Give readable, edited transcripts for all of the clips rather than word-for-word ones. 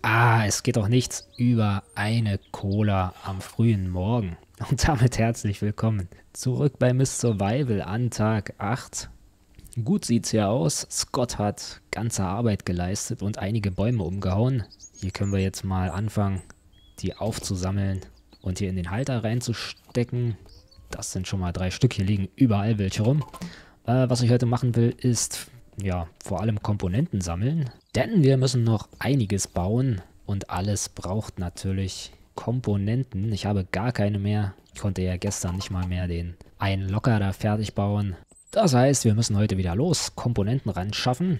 Es geht doch nichts über eine Cola am frühen Morgen. Und damit herzlich willkommen zurück bei Miss Survival an Tag 8. Gut sieht's hier aus. Scott hat ganze Arbeit geleistet und einige Bäume umgehauen. Hier können wir jetzt mal anfangen, die aufzusammeln und hier in den Halter reinzustecken. Das sind schon mal 3 Stück. Hier liegen überall welche rum. Was ich heute machen will, ist ja vor allem Komponenten sammeln. Denn wir müssen noch einiges bauen und alles braucht natürlich Komponenten. Ich habe gar keine mehr. Ich konnte ja gestern nicht mal mehr den einen Locker da fertig bauen. Das heißt, wir müssen heute wieder los, Komponenten ran schaffen.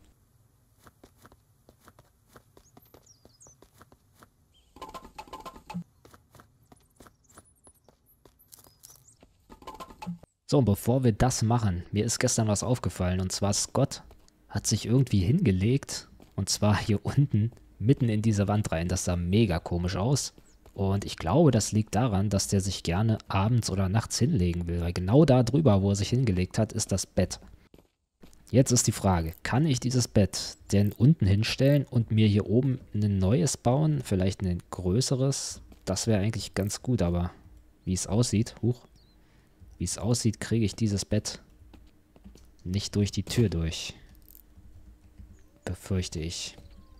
So, und bevor wir das machen, mir ist gestern was aufgefallen. Und zwar Scott hat sich irgendwie hingelegt. Und zwar hier unten, mitten in diese Wand rein. Das sah mega komisch aus. Und ich glaube, das liegt daran, dass der sich gerne abends oder nachts hinlegen will. Weil genau da drüber, wo er sich hingelegt hat, ist das Bett. Jetzt ist die Frage, kann ich dieses Bett denn unten hinstellen und mir hier oben ein neues bauen? Vielleicht ein größeres? Das wäre eigentlich ganz gut, aber wie es aussieht, wie es aussieht, kriege ich dieses Bett nicht durch die Tür durch. Befürchte ich.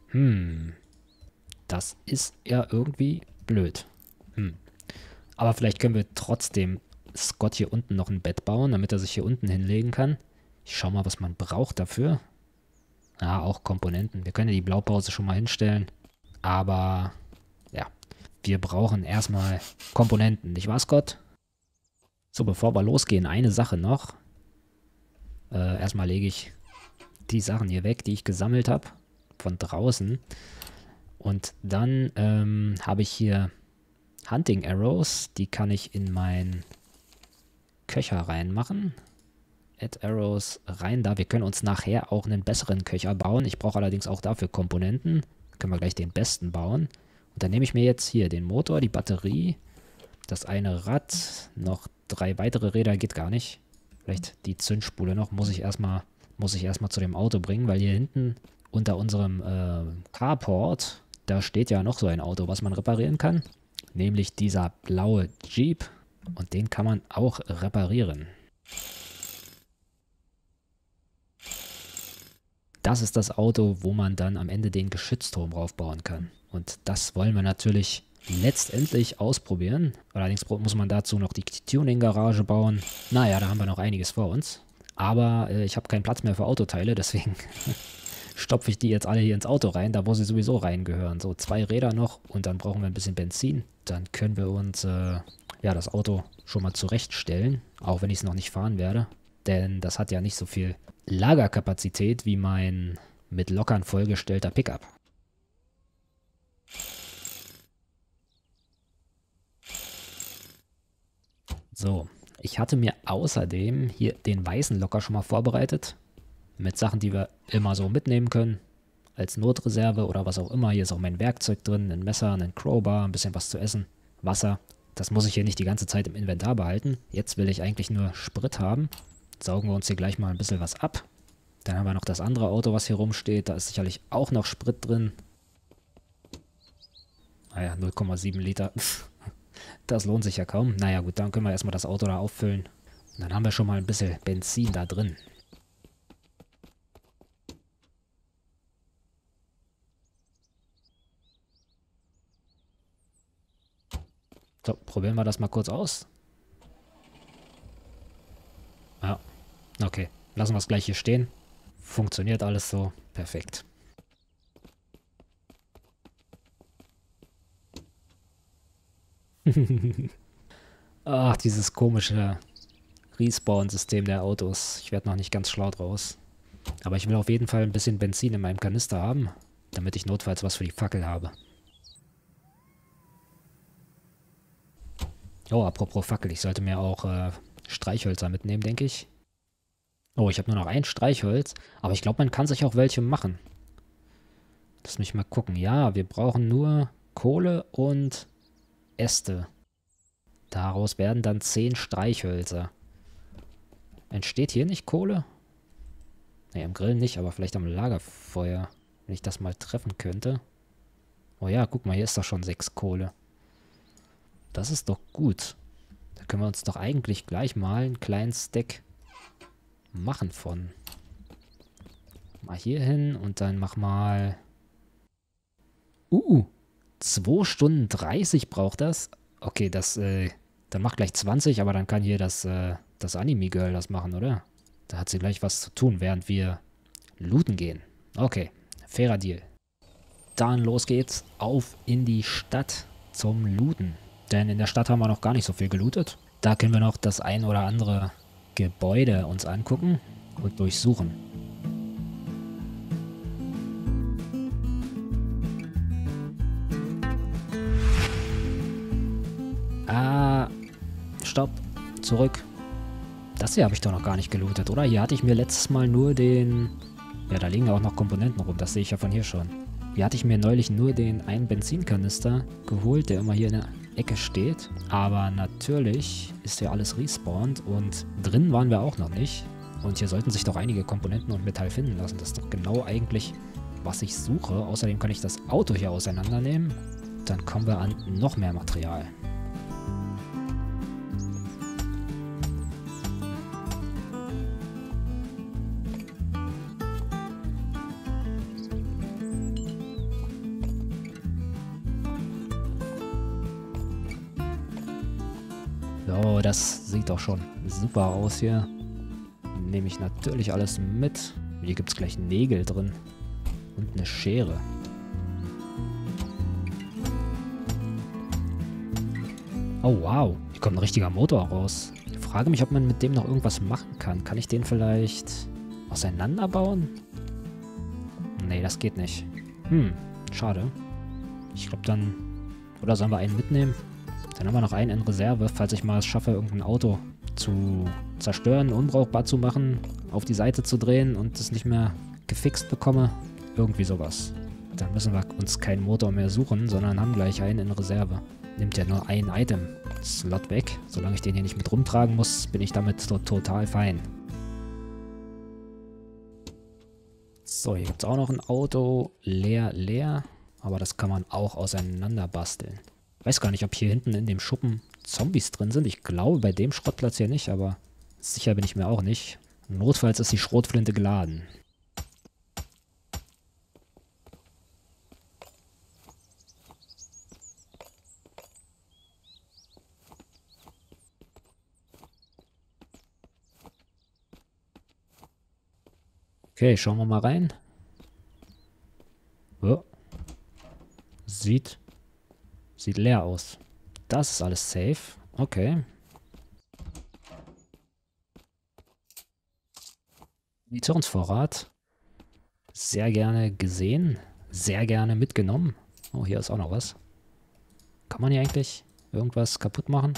Das ist ja irgendwie blöd. Aber vielleicht können wir trotzdem Scott hier unten noch ein Bett bauen, damit er sich hier unten hinlegen kann. Ich schau mal, was man braucht dafür. Ja, auch Komponenten. Wir können ja die Blaupause schon mal hinstellen. Aber, ja, wir brauchen erstmal Komponenten. Nicht wahr, Scott? So, bevor wir losgehen, eine Sache noch. Erstmal lege ich die Sachen hier weg, die ich gesammelt habe. Von draußen. Und dann habe ich hier Hunting Arrows. Die kann ich in meinen Köcher reinmachen. Add Arrows rein da. Wir können uns nachher auch einen besseren Köcher bauen. Ich brauche allerdings auch dafür Komponenten. Können wir gleich den besten bauen. Und dann nehme ich mir jetzt hier den Motor, die Batterie, das eine Rad, noch 3 weitere Räder, geht gar nicht. Vielleicht die Zündspule noch, muss ich erstmal zu dem Auto bringen, weil hier hinten unter unserem Carport, da steht ja noch so ein Auto, was man reparieren kann. Nämlich dieser blaue Jeep. Und den kann man auch reparieren. Das ist das Auto, wo man dann am Ende den Geschützturm draufbauen kann. Und das wollen wir natürlich letztendlich ausprobieren. Allerdings muss man dazu noch die Tuning-Garage bauen. Naja, da haben wir noch einiges vor uns. Aber ich habe keinen Platz mehr für Autoteile, deswegen stopfe ich die jetzt alle hier ins Auto rein, da wo sie sowieso reingehören. So 2 Räder noch und dann brauchen wir ein bisschen Benzin. Dann können wir uns ja, das Auto schon mal zurechtstellen, auch wenn ich es noch nicht fahren werde. Denn das hat ja nicht so viel Lagerkapazität wie mein mit Lockern vollgestellter Pickup. So, ich hatte mir außerdem hier den weißen Locker schon mal vorbereitet. Mit Sachen, die wir immer so mitnehmen können. Als Notreserve oder was auch immer. Hier ist auch mein Werkzeug drin, ein Messer, ein Crowbar, ein bisschen was zu essen, Wasser. Das muss ich hier nicht die ganze Zeit im Inventar behalten. Jetzt will ich eigentlich nur Sprit haben. Saugen wir uns hier gleich mal ein bisschen was ab. Dann haben wir noch das andere Auto, was hier rumsteht. Da ist sicherlich auch noch Sprit drin. Naja, 0,7 Liter. Das lohnt sich ja kaum. Naja gut, dann können wir erstmal das Auto da auffüllen. Und dann haben wir schon mal ein bisschen Benzin da drin. So, probieren wir das mal kurz aus. Ja, okay. Lassen wir es gleich hier stehen. Funktioniert alles so. Perfekt. Ach, dieses komische Respawn-System der Autos. Ich werde noch nicht ganz schlau draus. Aber ich will auf jeden Fall ein bisschen Benzin in meinem Kanister haben, damit ich notfalls was für die Fackel habe. Oh, apropos Fackel, ich sollte mir auch Streichhölzer mitnehmen, denke ich. Oh, ich habe nur noch ein Streichholz, aber ich glaube, man kann sich auch welche machen. Lass mich mal gucken. Ja, wir brauchen nur Kohle und Äste. Daraus werden dann 10 Streichhölzer. Entsteht hier nicht Kohle? Ne, am Grill nicht, aber vielleicht am Lagerfeuer. Wenn ich das mal treffen könnte. Oh ja, guck mal, hier ist doch schon 6 Kohle. Das ist doch gut. Da können wir uns doch eigentlich gleich mal einen kleinen Stack machen von. Mal hier hin und dann mach mal... 2 Stunden 30 braucht das. Okay, dann mach gleich 20, aber dann kann hier das Anime-Girl das machen, oder? Da hat sie gleich was zu tun, während wir looten gehen. Okay, fairer Deal. Dann los geht's auf in die Stadt zum Looten. Denn in der Stadt haben wir noch gar nicht so viel gelootet. Da können wir noch das ein oder andere Gebäude uns angucken und durchsuchen. Stopp. Zurück. Das hier habe ich doch noch gar nicht gelootet, oder? Hier hatte ich mir letztes Mal nur den... Ja, da liegen ja auch noch Komponenten rum, das sehe ich ja von hier schon. Hier hatte ich mir neulich nur den einen Benzinkanister geholt, der immer hier in der Ecke steht. Aber natürlich ist ja alles respawned und drin waren wir auch noch nicht. Und hier sollten sich doch einige Komponenten und Metall finden lassen. Das ist doch genau eigentlich, was ich suche. Außerdem kann ich das Auto hier auseinandernehmen. Dann kommen wir an noch mehr Material. So, das sieht doch schon super aus hier. Nehme ich natürlich alles mit. Hier gibt es gleich Nägel drin. Und eine Schere. Oh wow, hier kommt ein richtiger Motor raus. Ich frage mich, ob man mit dem noch irgendwas machen kann. Kann ich den vielleicht auseinanderbauen? Nee, das geht nicht. Schade. Ich glaube dann... Oder sollen wir einen mitnehmen? Dann haben wir noch einen in Reserve, falls ich mal es schaffe, irgendein Auto zu zerstören, unbrauchbar zu machen, auf die Seite zu drehen und es nicht mehr gefixt bekomme. Irgendwie sowas. Dann müssen wir uns keinen Motor mehr suchen, sondern haben gleich einen in Reserve. Nimmt ja nur ein Item-Slot weg. Solange ich den hier nicht mit rumtragen muss, bin ich damit total fein. So, hier gibt es auch noch ein Auto. Leer. Aber das kann man auch auseinander basteln. Weiß gar nicht, ob hier hinten in dem Schuppen Zombies drin sind. Ich glaube bei dem Schrottplatz hier nicht, aber sicher bin ich mir auch nicht. Notfalls ist die Schrotflinte geladen. Okay, schauen wir mal rein. Oh. Sieht leer aus. Das ist alles safe. Okay. Munitionsvorrat. Sehr gerne gesehen. Sehr gerne mitgenommen. Oh, hier ist auch noch was. Kann man hier eigentlich irgendwas kaputt machen?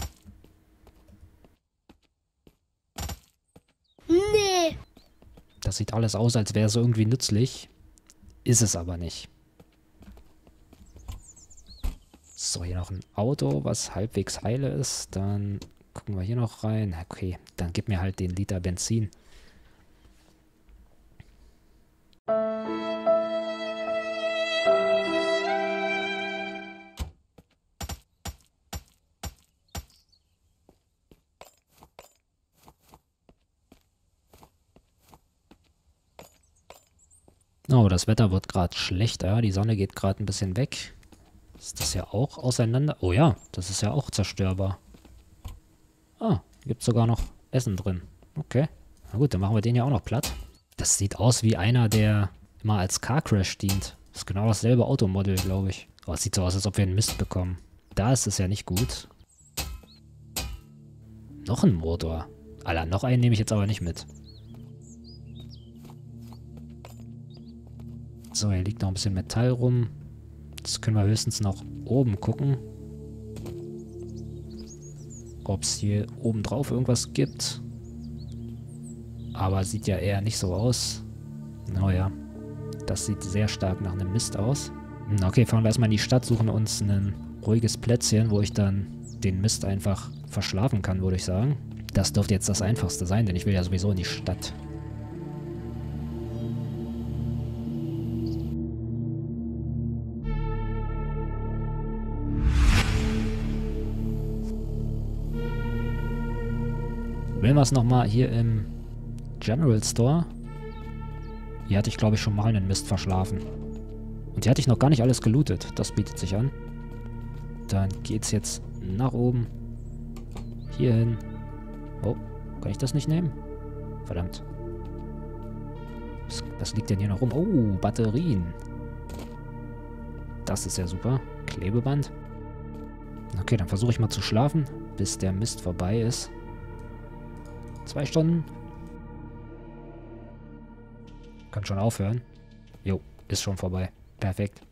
Nee. Das sieht alles aus, als wäre es irgendwie nützlich. Ist es aber nicht. So, hier noch ein Auto, was halbwegs heile ist. Dann gucken wir hier noch rein. Okay, dann gib mir halt den Liter Benzin. Oh, das Wetter wird gerade schlechter. Die Sonne geht gerade ein bisschen weg. Ist das ja auch auseinander? Oh ja, das ist ja auch zerstörbar. Ah, gibt sogar noch Essen drin. Okay. Na gut, dann machen wir den ja auch noch platt. Das sieht aus wie einer, der immer als Car Crash dient. Das ist genau dasselbe Automodell, glaube ich. Aber es sieht so aus, als ob wir einen Mist bekommen. Da ist es ja nicht gut. Noch ein Motor. Alter, noch einen nehme ich jetzt aber nicht mit. So, hier liegt noch ein bisschen Metall rum. Jetzt können wir höchstens noch oben gucken. Ob es hier oben drauf irgendwas gibt. Aber sieht ja eher nicht so aus. Naja, das sieht sehr stark nach einem Mist aus. Okay, fahren wir erstmal in die Stadt, suchen uns ein ruhiges Plätzchen, wo ich dann den Mist einfach verschlafen kann, würde ich sagen. Das dürfte jetzt das Einfachste sein, denn ich will ja sowieso in die Stadt. Probieren wir es nochmal hier im General Store. Hier hatte ich, glaube ich, schon mal einen Mist verschlafen. Und hier hatte ich noch gar nicht alles gelootet. Das bietet sich an. Dann geht's jetzt nach oben. Hier hin. Oh, kann ich das nicht nehmen? Verdammt. Was liegt denn hier noch rum? Oh, Batterien. Das ist ja super. Klebeband. Okay, dann versuche ich mal zu schlafen, bis der Mist vorbei ist. 2 Stunden. Kann schon aufhören. Jo, ist schon vorbei. Perfekt.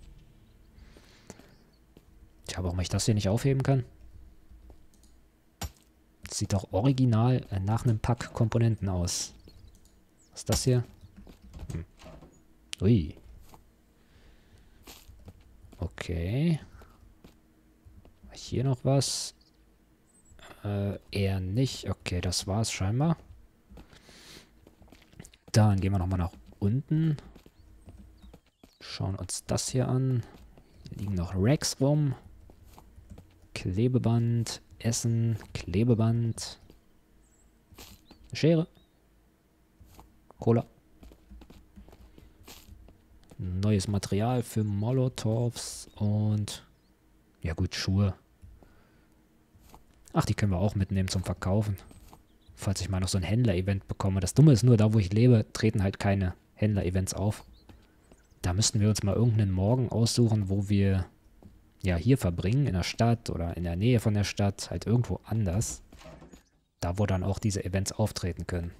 Tja, warum ich das hier nicht aufheben kann? Das sieht doch original nach einem Pack Komponenten aus. Was ist das hier? Ui. Okay. Hier noch was? Eher nicht. Okay, das war's scheinbar. Dann gehen wir nochmal nach unten. Schauen uns das hier an. Hier liegen noch Racks rum. Klebeband, Essen, Klebeband. Schere. Cola. Neues Material für Molotovs und ja gut, Schuhe. Ach, die können wir auch mitnehmen zum Verkaufen. Falls ich mal noch so ein Händler-Event bekomme. Das Dumme ist nur, da wo ich lebe, treten halt keine Händler-Events auf. Da müssten wir uns mal irgendeinen Morgen aussuchen, wo wir ja hier verbringen, in der Stadt oder in der Nähe von der Stadt, halt irgendwo anders. Da wo dann auch diese Events auftreten können.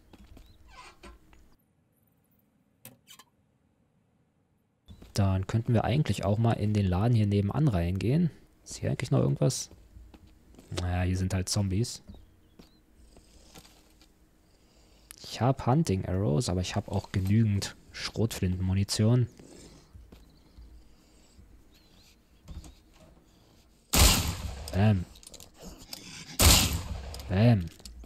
Dann könnten wir eigentlich auch mal in den Laden hier nebenan reingehen. Ist hier eigentlich noch irgendwas? Naja, hier sind halt Zombies. Ich habe Hunting Arrows, aber ich habe auch genügend Schrotflintenmunition. Bam. Bam.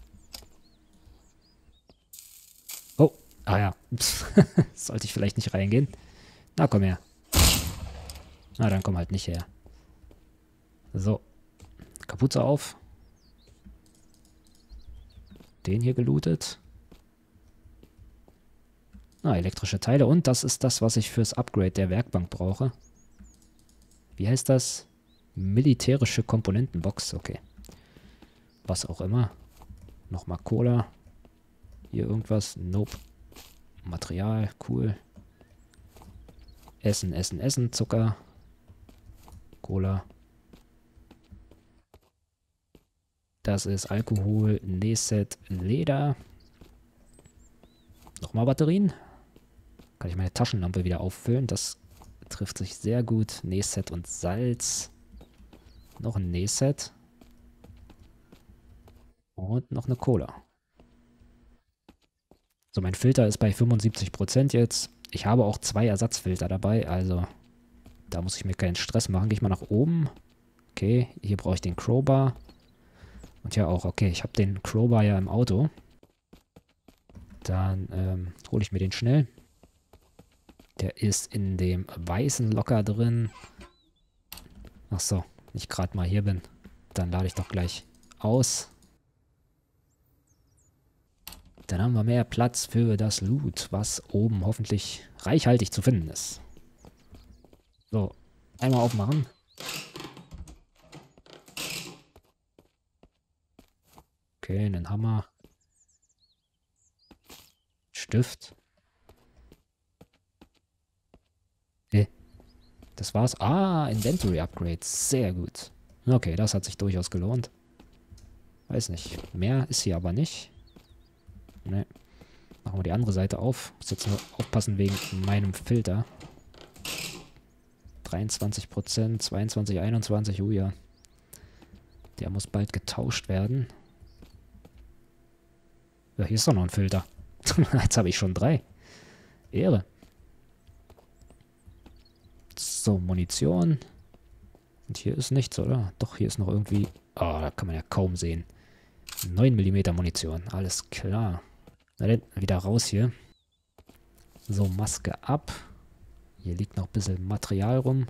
Oh, ah ja. Sollte ich vielleicht nicht reingehen. Na, komm her. Na, dann komm halt nicht her. So. Kapuze auf. Den hier gelootet. Ah, elektrische Teile. Und das ist das, was ich fürs Upgrade der Werkbank brauche. Wie heißt das? Militärische Komponentenbox. Okay. Was auch immer. Nochmal Cola. Hier irgendwas. Nope. Material. Cool. Essen, Essen, Essen. Zucker. Cola. Das ist Alkohol, Nähset, Leder. Nochmal Batterien. Kann ich meine Taschenlampe wieder auffüllen. Das trifft sich sehr gut. Nähset und Salz. Noch ein Nähset. Und noch eine Cola. So, mein Filter ist bei 75% jetzt. Ich habe auch 2 Ersatzfilter dabei, also da muss ich mir keinen Stress machen. Gehe ich mal nach oben. Okay, hier brauche ich den Crowbar. Und ja auch, okay, ich habe den Crowbar ja im Auto. Dann hole ich mir den schnell. Der ist in dem weißen Locker drin. Ach so, wenn ich gerade mal hier bin, dann lade ich doch gleich aus. Dann haben wir mehr Platz für das Loot, was oben hoffentlich reichhaltig zu finden ist. So, einmal aufmachen. Okay, einen Hammer. Stift. Das war's. Ah, Inventory Upgrade. Sehr gut. Okay, das hat sich durchaus gelohnt. Weiß nicht. Mehr ist hier aber nicht. Ne. Machen wir die andere Seite auf. Muss jetzt nur aufpassen wegen meinem Filter. 23%, 22, 21. Ja. Der muss bald getauscht werden. Ja, hier ist doch noch ein Filter. Jetzt habe ich schon 3. Ehre. So, Munition. Und hier ist nichts, oder? Doch, hier ist noch irgendwie... Oh, da kann man ja kaum sehen. 9 mm Munition. Alles klar. Na dann, wieder raus hier. So, Maske ab. Hier liegt noch ein bisschen Material rum.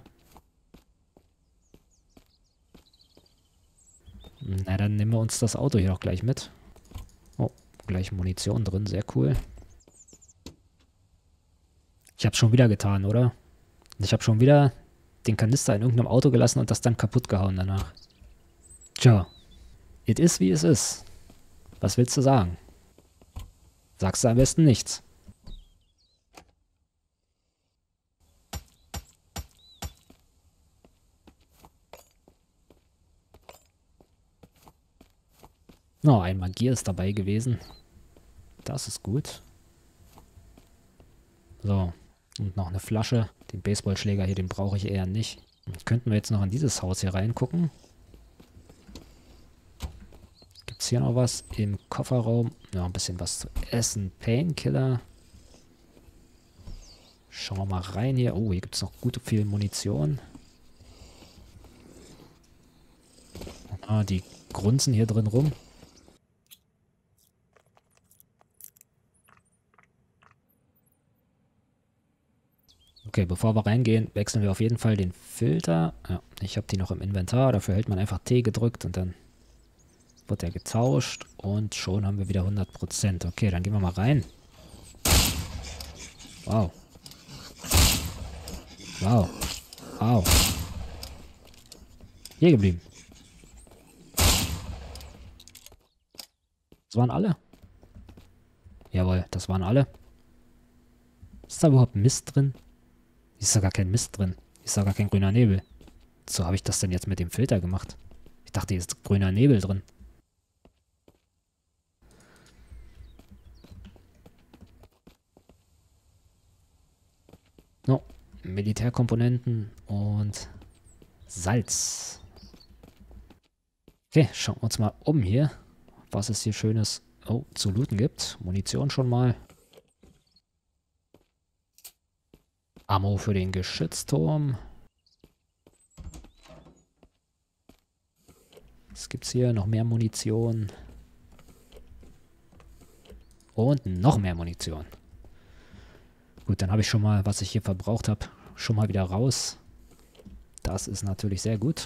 Na, dann nehmen wir uns das Auto hier auch gleich mit. Oh, gleich Munition drin, sehr cool. Ich hab's schon wieder getan, oder? Ich habe schon wieder den Kanister in irgendeinem Auto gelassen und das dann kaputt gehauen danach. Tja, it is wie es ist. Was willst du sagen? Sagst du am besten nichts. Oh, ein Magier ist dabei gewesen. Das ist gut. So, und noch eine Flasche. Den Baseballschläger hier, den brauche ich eher nicht. Könnten wir jetzt noch in dieses Haus hier reingucken? Gibt es hier noch was im Kofferraum? Ja, ein bisschen was zu essen. Painkiller. Schauen wir mal rein hier. Oh, hier gibt es noch gut viel Munition. Ah, die grunzen hier drin rum. Okay, bevor wir reingehen, wechseln wir auf jeden Fall den Filter. Ja, ich habe die noch im Inventar. Dafür hält man einfach T gedrückt und dann wird der getauscht. Und schon haben wir wieder 100%. Okay, dann gehen wir mal rein. Wow. Wow. Wow. Hier geblieben. Das waren alle? Jawohl, das waren alle. Ist da überhaupt Mist drin? Ist da gar kein Mist drin. Ist da gar kein grüner Nebel. So habe ich das denn jetzt mit dem Filter gemacht. Ich dachte, hier ist grüner Nebel drin. No, Militärkomponenten und Salz. Okay, schauen wir uns mal um hier, was es hier Schönes zu looten gibt. Munition schon mal. Ammo für den Geschützturm. Was gibt's hier? Noch mehr Munition. Und noch mehr Munition. Gut, dann habe ich schon mal, was ich hier verbraucht habe, schon mal wieder raus. Das ist natürlich sehr gut.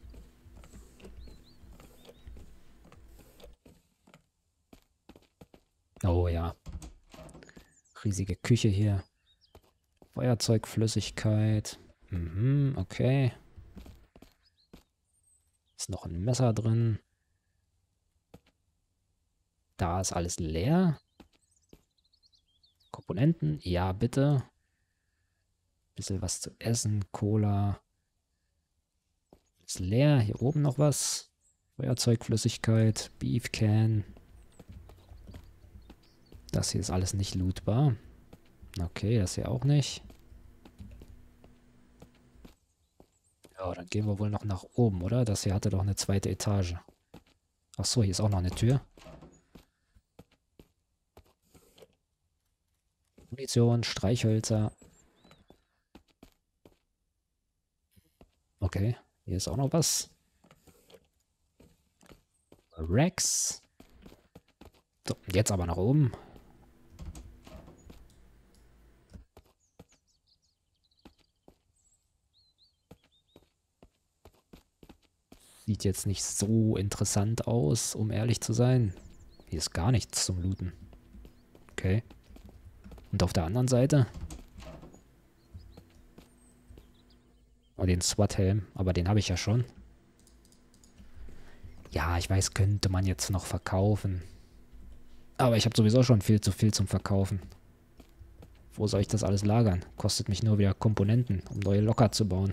Oh ja. Riesige Küche hier. Feuerzeugflüssigkeit. Mhm, okay. Ist noch ein Messer drin. Da ist alles leer. Komponenten, ja bitte. Bisschen was zu essen, Cola. Ist leer, hier oben noch was. Feuerzeugflüssigkeit, Beef Can. Das hier ist alles nicht lootbar. Okay, das hier auch nicht. Ja, dann gehen wir wohl noch nach oben, oder? Das hier hatte doch eine zweite Etage. Ach so, hier ist auch noch eine Tür. Munition, Streichhölzer. Okay, hier ist auch noch was. Rex. So, jetzt aber nach oben. Sieht jetzt nicht so interessant aus, um ehrlich zu sein. Hier ist gar nichts zum Looten. Okay. Und auf der anderen Seite? Oh, den SWAT-Helm. Aber den habe ich ja schon. Ja, ich weiß, könnte man jetzt noch verkaufen. Aber ich habe sowieso schon viel zu viel zum Verkaufen. Wo soll ich das alles lagern? Kostet mich nur wieder Komponenten, um neue Locker zu bauen.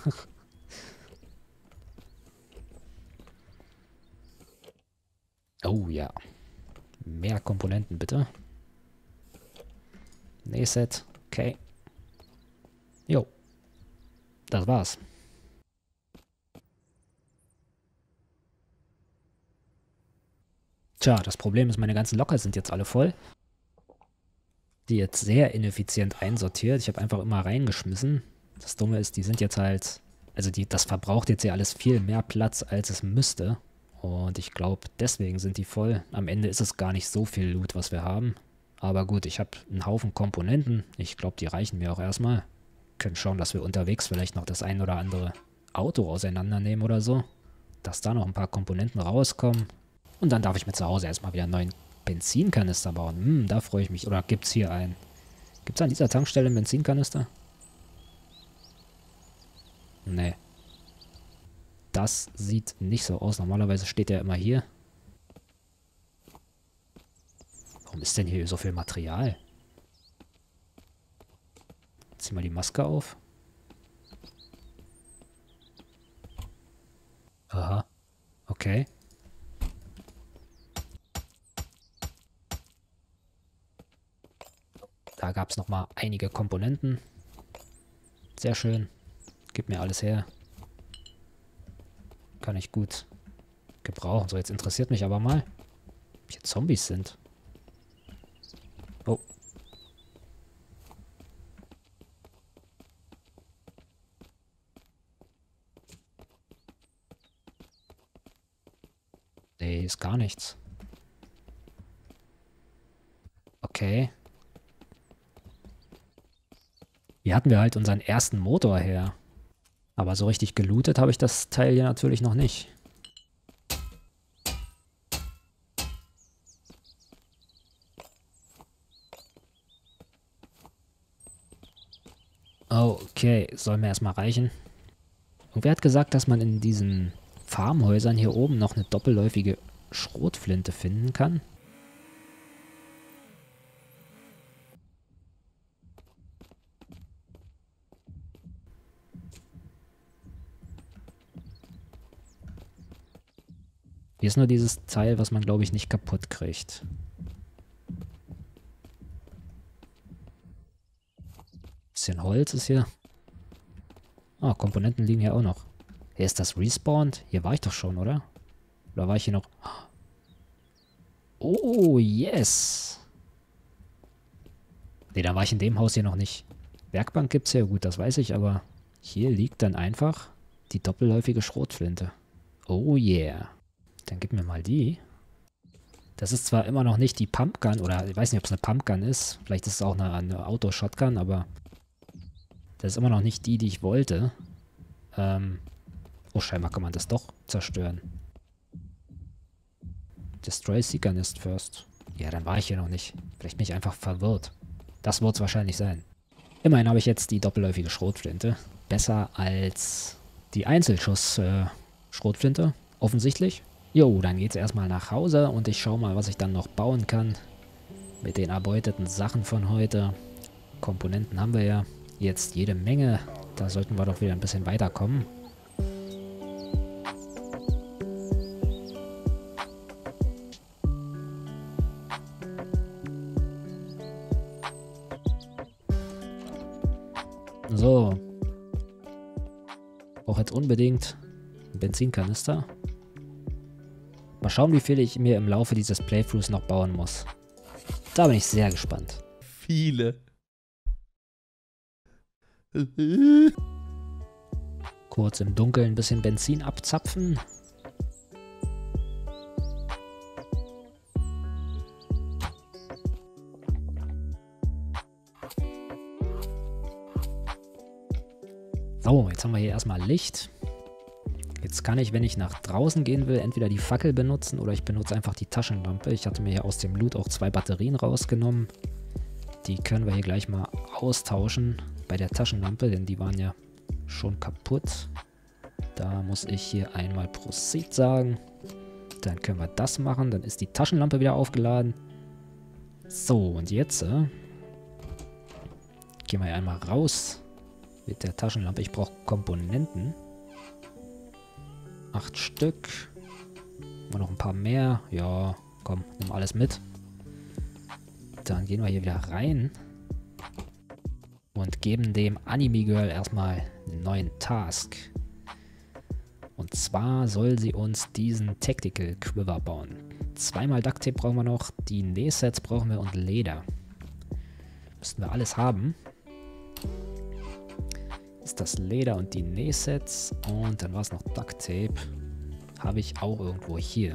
Oh ja. Mehr Komponenten bitte. Nähset. Okay. Jo. Das war's. Tja, das Problem ist, meine ganzen Locker sind jetzt alle voll. Die jetzt sehr ineffizient einsortiert. Ich habe einfach immer reingeschmissen. Das Dumme ist, die sind jetzt halt... Also das verbraucht jetzt ja alles viel mehr Platz, als es müsste. Und ich glaube, deswegen sind die voll. Am Ende ist es gar nicht so viel Loot, was wir haben. Aber gut, ich habe einen Haufen Komponenten. Ich glaube, die reichen mir auch erstmal. Können schauen, dass wir unterwegs vielleicht noch das ein oder andere Auto auseinandernehmen oder so. Dass da noch ein paar Komponenten rauskommen. Und dann darf ich mir zu Hause erstmal wieder einen neuen Benzinkanister bauen. Da freue ich mich. Oder gibt es hier einen? Gibt es an dieser Tankstelle einen Benzinkanister? Nee. Das sieht nicht so aus. Normalerweise steht der immer hier. Warum ist denn hier so viel Material? Zieh mal die Maske auf. Aha. Okay. Da gab es nochmal einige Komponenten. Sehr schön. Gib mir alles her. Kann ich gut gebrauchen. So, jetzt interessiert mich aber mal, ob hier Zombies sind. Oh. Nee, ist gar nichts. Okay. Hier hatten wir halt unseren ersten Motor her. Aber so richtig gelootet habe ich das Teil hier natürlich noch nicht. Okay, soll mir erstmal reichen. Und wer hat gesagt, dass man in diesen Farmhäusern hier oben noch eine doppelläufige Schrotflinte finden kann? Hier ist nur dieses Teil, was man, glaube ich, nicht kaputt kriegt. Bisschen Holz ist hier. Ah, Komponenten liegen hier auch noch. Hier ist das respawned. Hier war ich doch schon, oder? Oder war ich hier noch? Oh, yes. Ne, da war ich in dem Haus hier noch nicht. Werkbank gibt's hier, gut, das weiß ich, aber hier liegt dann einfach die doppelläufige Schrotflinte. Oh yeah. Dann gib mir mal die. Das ist zwar immer noch nicht die Pumpgun, oder ich weiß nicht, ob es eine Pumpgun ist. Vielleicht ist es auch eine Auto-Shotgun, aber das ist immer noch nicht die ich wollte. Oh, scheinbar kann man das doch zerstören. Destroy Seeker Nest first. Ja, dann war ich hier noch nicht. Vielleicht bin ich einfach verwirrt. Das wird es wahrscheinlich sein. Immerhin habe ich jetzt die doppelläufige Schrotflinte. Besser als die Einzelschuss-Schrotflinte. Offensichtlich. Jo, dann geht's erstmal nach Hause und ich schaue mal, was ich dann noch bauen kann. Mit den erbeuteten Sachen von heute. Komponenten haben wir ja jetzt jede Menge. Da sollten wir doch wieder ein bisschen weiterkommen. So. Brauche jetzt unbedingt einen Benzinkanister. Mal schauen, wie viel ich mir im Laufe dieses Playthroughs noch bauen muss. Da bin ich sehr gespannt. Viele. Kurz im Dunkeln ein bisschen Benzin abzapfen. So, jetzt haben wir hier erstmal Licht. Jetzt kann ich, wenn ich nach draußen gehen will, entweder die Fackel benutzen oder ich benutze einfach die Taschenlampe. Ich hatte mir hier aus dem Loot auch 2 Batterien rausgenommen. Die können wir hier gleich mal austauschen bei der Taschenlampe, denn die waren ja schon kaputt. Da muss ich hier einmal Proceed sagen. Dann können wir das machen. Dann ist die Taschenlampe wieder aufgeladen. So, und jetzt gehen wir hier einmal raus mit der Taschenlampe. Ich brauche Komponenten. 8 Stück. Mal noch ein paar mehr. Ja, komm, nimm alles mit. Dann gehen wir hier wieder rein. Und geben dem Anime Girl erstmal einen neuen Task. Und zwar soll sie uns diesen Tactical Quiver bauen. 2-mal Duct Tape brauchen wir noch. Die Nähsets brauchen wir und Leder. Müssten wir alles haben. Ist das Leder und die Nähsets. Und dann war es noch Duct Tape. Habe ich auch irgendwo hier.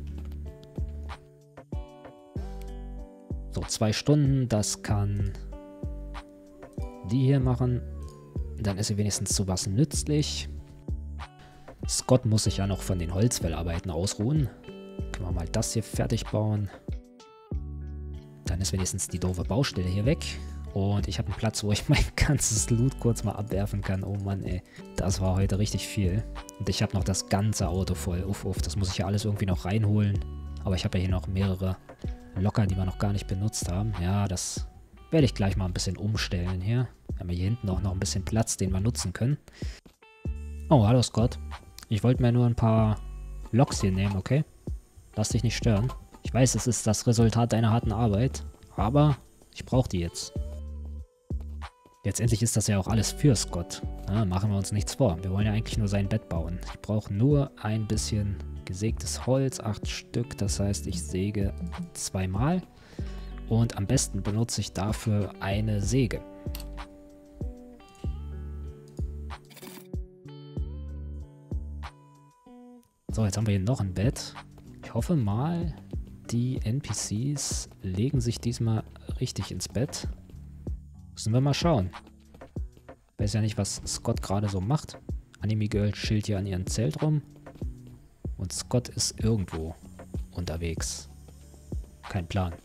So, 2 Stunden. Das kann die hier machen. Dann ist sie wenigstens zu was nützlich. Scott muss sich ja noch von den Holzfällarbeiten ausruhen. Können wir mal das hier fertig bauen. Dann ist wenigstens die doofe Baustelle hier weg. Und ich habe einen Platz, wo ich mein ganzes Loot kurz mal abwerfen kann. Oh Mann, ey. Das war heute richtig viel. Und ich habe noch das ganze Auto voll. Uff, uff. Das muss ich ja alles irgendwie noch reinholen. Aber ich habe ja hier noch mehrere Locker, die wir noch gar nicht benutzt haben. Ja, das werde ich gleich mal ein bisschen umstellen hier. Wir haben hier hinten auch noch ein bisschen Platz, den wir nutzen können. Oh, hallo Scott. Ich wollte mir nur ein paar Loks hier nehmen, okay? Lass dich nicht stören. Ich weiß, es ist das Resultat deiner harten Arbeit, aber ich brauche die jetzt. Letztendlich ist das ja auch alles für Scott. Na, machen wir uns nichts vor. Wir wollen ja eigentlich nur sein Bett bauen. Ich brauche nur ein bisschen gesägtes Holz, 8 Stück. Das heißt, ich säge 2-mal. Und am besten benutze ich dafür eine Säge. So, jetzt haben wir hier noch ein Bett. Ich hoffe mal, die NPCs legen sich diesmal richtig ins Bett. Müssen wir mal schauen. Ich weiß ja nicht, was Scott gerade so macht. Anime Girl chillt hier an ihrem Zelt rum. Und Scott ist irgendwo unterwegs. Kein Plan.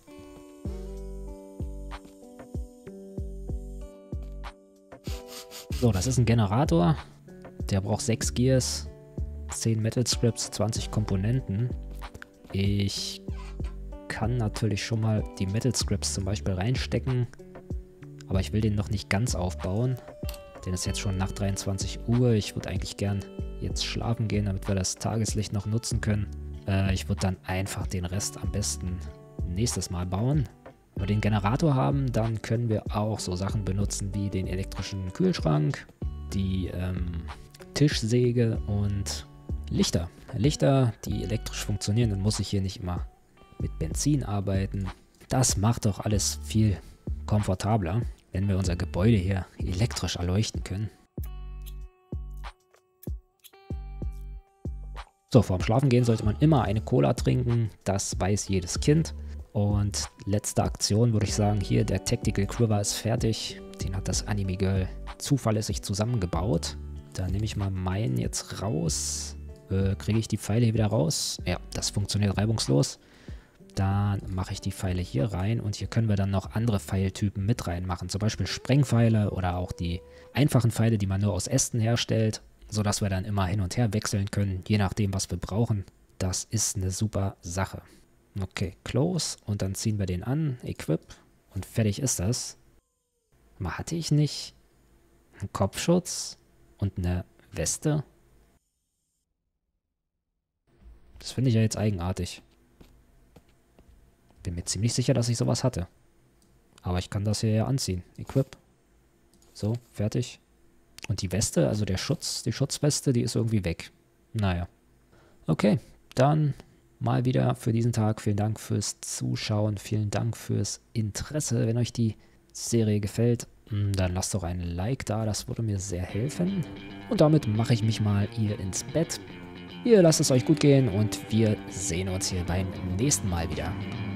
So, das ist ein Generator. Der braucht 6 Gears, 10 Metal Scripts, 20 Komponenten. Ich kann natürlich schon mal die Metal Scripts zum Beispiel reinstecken. Aber ich will den noch nicht ganz aufbauen. Denn es ist jetzt schon nach 23 Uhr. Ich würde eigentlich gern jetzt schlafen gehen, damit wir das Tageslicht noch nutzen können. Ich würde dann einfach den Rest am besten nächstes Mal bauen. Wenn wir den Generator haben, dann können wir auch so Sachen benutzen wie den elektrischen Kühlschrank, die Tischsäge und Lichter. Lichter, die elektrisch funktionieren, dann muss ich hier nicht immer mit Benzin arbeiten. Das macht doch alles viel komfortabler, wenn wir unser Gebäude hier elektrisch erleuchten können. So, vorm Schlafengehen sollte man immer eine Cola trinken, das weiß jedes Kind. Und letzte Aktion würde ich sagen, hier der Tactical Quiver ist fertig. Den hat das Anime Girl zuverlässig zusammengebaut. Da nehme ich mal meinen jetzt raus. Kriege ich die Pfeile hier wieder raus? Ja, das funktioniert reibungslos. Dann mache ich die Pfeile hier rein und hier können wir dann noch andere Pfeiltypen mit reinmachen. Zum Beispiel Sprengpfeile oder auch die einfachen Pfeile, die man nur aus Ästen herstellt, sodass wir dann immer hin und her wechseln können, je nachdem, was wir brauchen. Das ist eine super Sache. Okay, Close und dann ziehen wir den an, Equip und fertig ist das. Mal, hatte ich nicht einen Kopfschutz und eine Weste? Das finde ich ja jetzt eigenartig. Bin mir ziemlich sicher, dass ich sowas hatte. Aber ich kann das hier ja anziehen. Equip. So, fertig. Und die Weste, also der Schutz, die Schutzweste, die ist irgendwie weg. Naja. Okay, dann mal wieder für diesen Tag. Vielen Dank fürs Zuschauen. Vielen Dank fürs Interesse. Wenn euch die Serie gefällt, dann lasst doch ein Like da. Das würde mir sehr helfen. Und damit mache ich mich mal hier ins Bett. Ihr lasst es euch gut gehen und wir sehen uns hier beim nächsten Mal wieder.